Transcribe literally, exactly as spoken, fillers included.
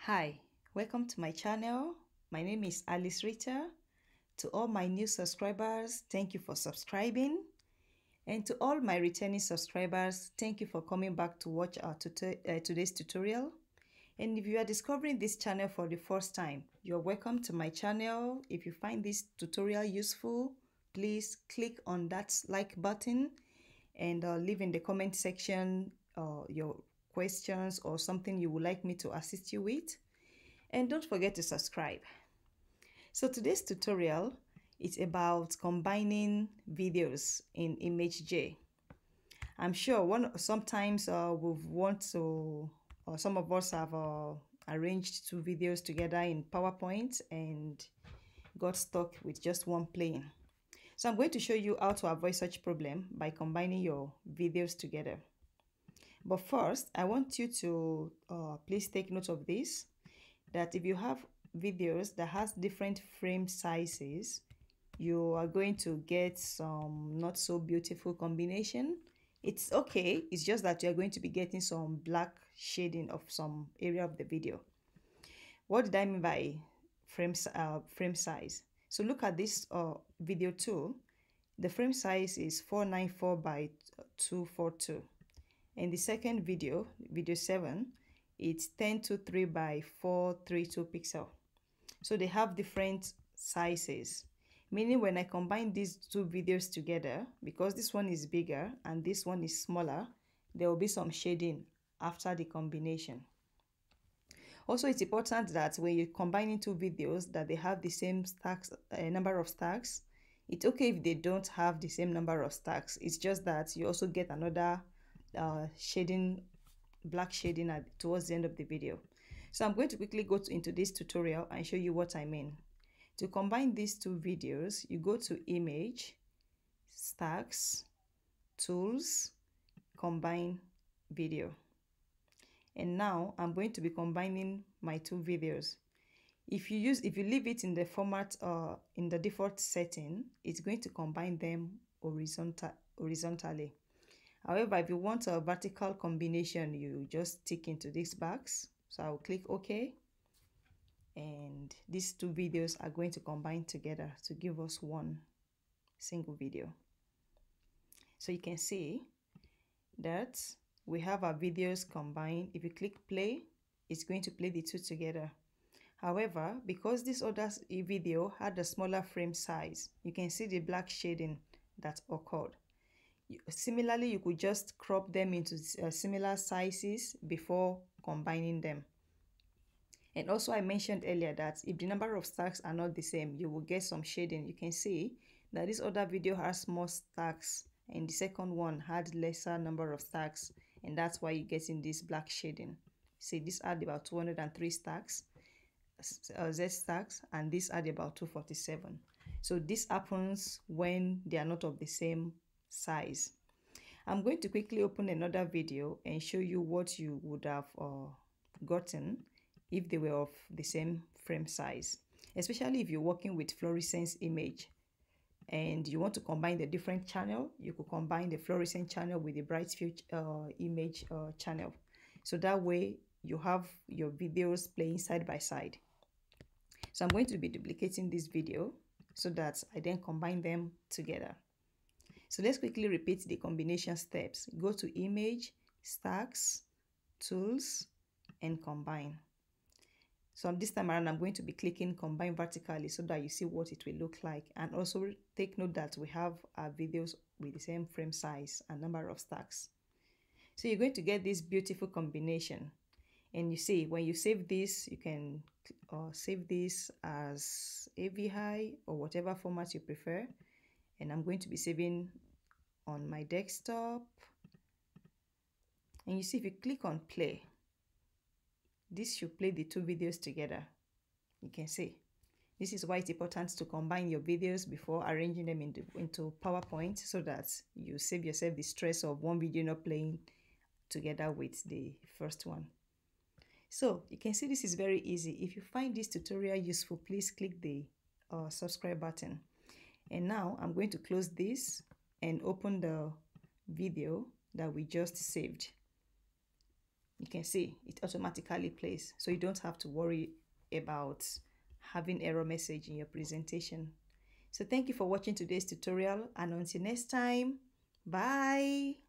Hi, welcome to my channel. My name is Alice Rita. To all my new subscribers, thank you for subscribing. And to all my returning subscribers, thank you for coming back to watch our tutor uh, today's tutorial. And if you are discovering this channel for the first time, you're welcome to my channel. If you find this tutorial useful, please click on that like button and uh, leave in the comment section uh, your questions or something you would like me to assist you with. And don't forget to subscribe. So today's tutorial is about combining videos in imageJ. I'm sure one sometimes uh, we've want to, or some of us have uh, arranged two videos together in PowerPoint and got stuck with just one playing. So I'm going to show you how to avoid such problem by combining your videos together. But first, I want you to uh, please take note of this, that if you have videos that has different frame sizes, you are going to get some not so beautiful combination. It's okay, it's just that you're going to be getting some black shading of some area of the video. What did I mean by frame, uh, frame size? So look at this uh, video two. The frame size is four ninety-four by two forty-two. And the second video, video seven, it's ten twenty-three by four thirty-two pixel. So they have different sizes, meaning when I combine these two videos together, because this one is bigger and this one is smaller, there will be some shading after the combination. Also, it's important that when you're combining two videos that they have the same stacks, uh, number of stacks. It's okay if they don't have the same number of stacks. It's just that you also get another uh, shading, black shading at, towards the end of the video. So I'm going to quickly go to, into this tutorial and show you what I mean. To combine these two videos, you go to Image, Stacks, Tools, Combine Video. And now I'm going to be combining my two videos. If you use, if you leave it in the format, uh, in the default setting, it's going to combine them horizontal, horizontally. However, if you want a vertical combination, you just tick into this box. So I'll click OK. And these two videos are going to combine together to give us one single video. So you can see that we have our videos combined. If you click play, it's going to play the two together. However, because this other video had a smaller frame size, you can see the black shading that occurred. Similarly, you could just crop them into uh, similar sizes before combining them. And also I mentioned earlier that if the number of stacks are not the same, you will get some shading. You can see that this other video has more stacks and the second one had lesser number of stacks, and that's why you're getting this black shading. See, this had about two hundred three stacks, uh, Z stacks, and this had about two forty-seven. So this happens when they are not of the same size. I'm going to quickly open another video and show you what you would have uh, gotten if they were of the same frame size, especially if you're working with fluorescence image and you want to combine the different channel. You could combine the fluorescent channel with the brightfield uh, image uh, channel. So that way you have your videos playing side by side. So I'm going to be duplicating this video so that I then combine them together. So let's quickly repeat the combination steps. Go to Image, Stacks, Tools, and Combine. So this time around, I'm going to be clicking Combine vertically so that you see what it will look like. And also take note that we have our videos with the same frame size and number of stacks. So you're going to get this beautiful combination. And you see, when you save this, you can uh, save this as A V I or whatever format you prefer. And I'm going to be saving on my desktop. And you see, if you click on play, this should play the two videos together. You can see. This is why it's important to combine your videos before arranging them into, into PowerPoint so that you save yourself the stress of one video not playing together with the first one. So you can see this is very easy. If you find this tutorial useful, please click the uh, subscribe button. And now I'm going to close this and open the video that we just saved. You can see it automatically plays, so you don't have to worry about having error message in your presentation. So thank you for watching today's tutorial, and until next time, bye.